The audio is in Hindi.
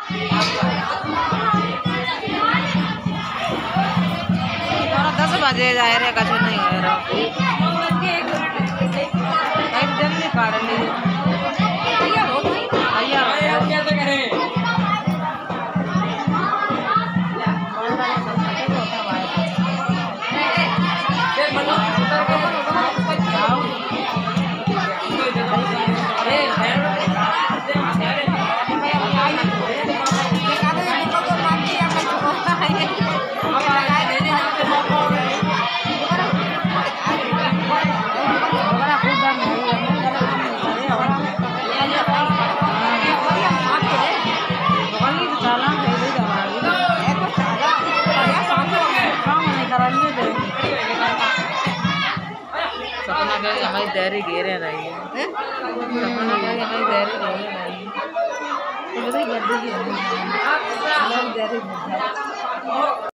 दस बजे जा रहे कछु नहीं है एकदम नहीं काट लीजिए सपना कह हमारी तैयारी घेरे रही है सपना कह हमारी तैयारी घेरे रही है तो बताइए